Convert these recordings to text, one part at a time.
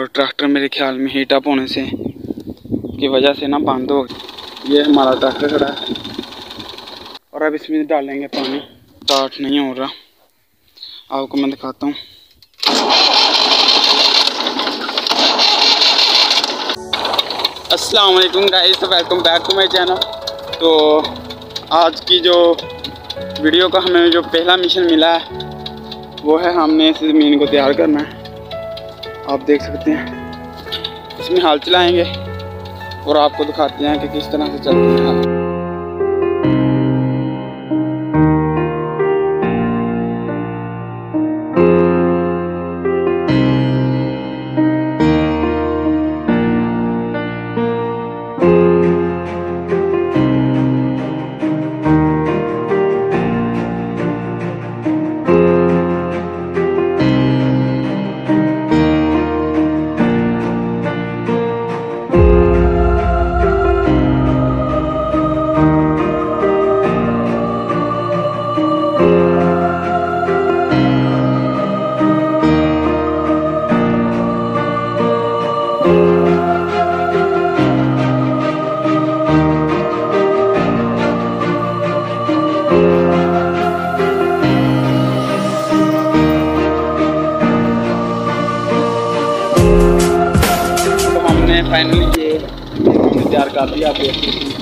Tractor मेरे ख्याल में हीट अप होने से की वजह से ना बंद हो गया। ये हमारा ट्रैक्टर खड़ा है और अब इसमें डालेंगे पानी। स्टार्ट नहीं हो रहा, आपको मैं दिखाता हूँ। अस्सलाम वालेकुम guys, welcome back to my channel. तो आज की जो वीडियो का हमें जो पहला मिशन मिला है वो है हमने इस ज़मीन को तैयार करना है। आप देख सकते हैं इसमें हाल चलाएंगे और आपको दिखाते हैं कि किस तरह से चलते हैं हाल। फाइनली ये हमने तैयार कर दिया, आप देख सकते हैं।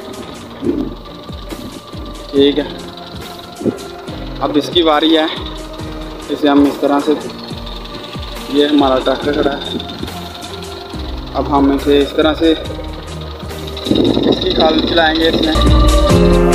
ठीक है, अब इसकी बारी है। इसे हम इस तरह से, ये हमारा ट्रैक्टर खड़ा है, अब हम इसे इस तरह से इसकी खाल चलाएंगे इसमें।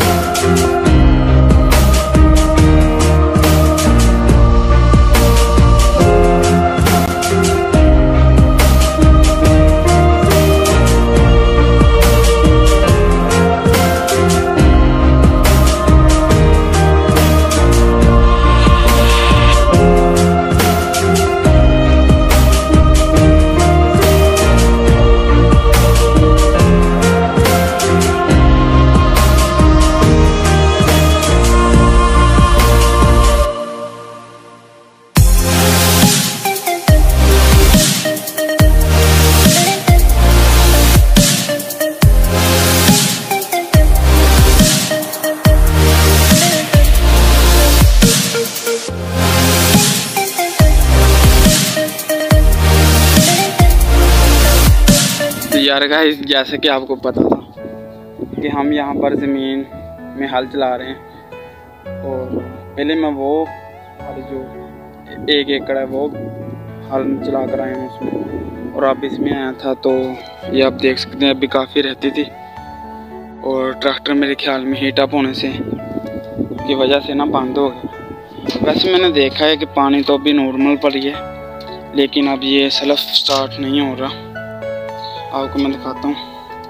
यार गाइस, जैसे कि आपको पता था कि हम यहाँ पर ज़मीन में हल चला रहे हैं और पहले मैं वो और जो 1 एकड़ है वो हल चला कर आया हूँ उसमें, और अब इसमें आया था। तो ये आप देख सकते हैं अभी काफ़ी रहती थी और ट्रैक्टर मेरे ख्याल में हीट अप होने से की वजह से ना बंद हो गया। वैसे मैंने देखा है कि पानी तो अभी नॉर्मल पड़ है, लेकिन अब ये सेल्फ स्टार्ट नहीं हो रहा। आपको मैं दिखाता हूँ।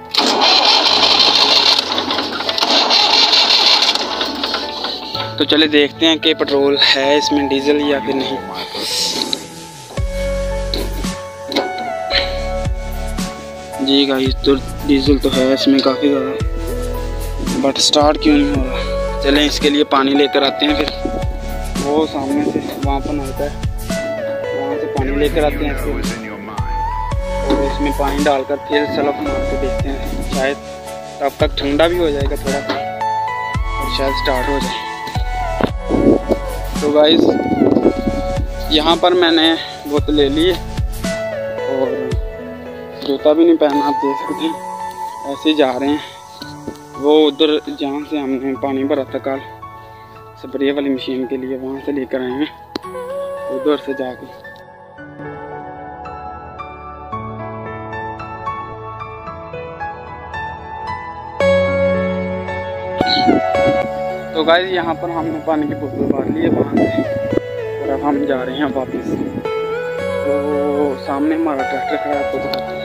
तो चले देखते हैं कि पेट्रोल है इसमें, डीजल या कि नहीं। जी गाइस, तो डीजल तो है इसमें काफ़ी ज़्यादा, बट स्टार्ट क्यों नहीं हो रहा। चलें इसके लिए पानी लेकर आते हैं। फिर वो सामने से वहाँ पर नलका है, वहाँ से पानी लेकर आते हैं इसको और इसमें पानी डालकर फिर सलफ मार के देखते हैं। शायद तब तक ठंडा भी हो जाएगा थोड़ा सा और शायद स्टार्ट हो जाए। तो गाइस, यहाँ पर मैंने बोतल ले ली और जूता भी नहीं पहना, आप देख सकते हैं। ऐसे ही जा रहे हैं। वो उधर जहाँ से हमने पानी भरा था कल स्प्रे वाली मशीन के लिए, वहाँ से लेकर आए हैं उधर से जाकर। तो गाइस, यहाँ पर हमने पानी की बोतल भर ली है वहाँ से और अब हम जा रहे हैं वापस। तो सामने हमारा ट्रैक्टर खड़ा है, आपको दिखाते हैं।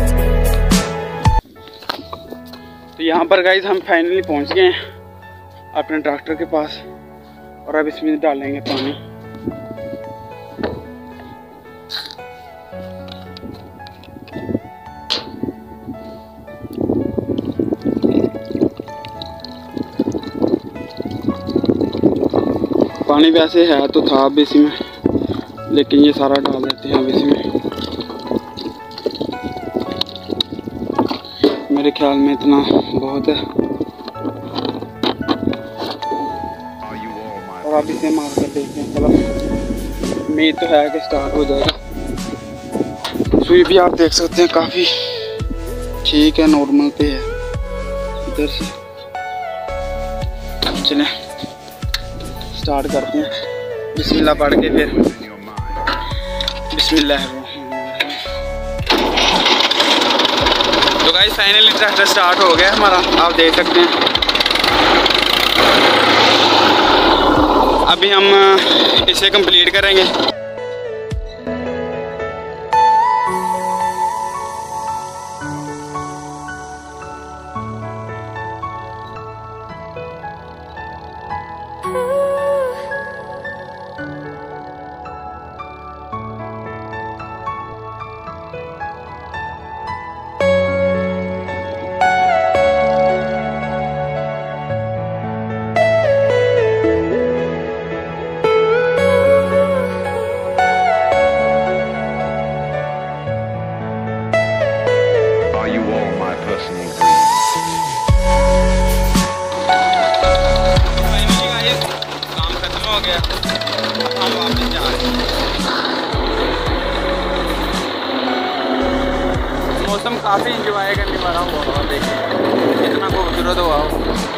यहाँ पर गाइस हम फाइनली पहुँच गए हैं। अपने ट्रैक्टर के पास और अब इसमें डालेंगे पानी। पानी वैसे है तो था अब इसमें, लेकिन ये सारा डाल देते हैं अब इसमें। मेरे ख्याल में इतना बहुत है। और अब इसे मार कर देखते हैं, चलो उम्मीद तो है कि स्टार्ट हो जाएगा। सुई भी आप देख सकते हैं काफ़ी ठीक है, नॉर्मल पे है। इधर से चलें स्टार्ट करते हैं, बिस्मिल्लाह पढ़ के फिर बिस्मिल्लाह। तो गाइस फाइनली ट्रैक्टर स्टार्ट हो गया हमारा, आप देख सकते हैं। अभी हम इसे कंप्लीट करेंगे। हो गया, हम वापस जा रहे हैं। मौसम काफ़ी इंजॉय करने वाला हुआ, देखिए कितना खूबसूरत हुआ हो।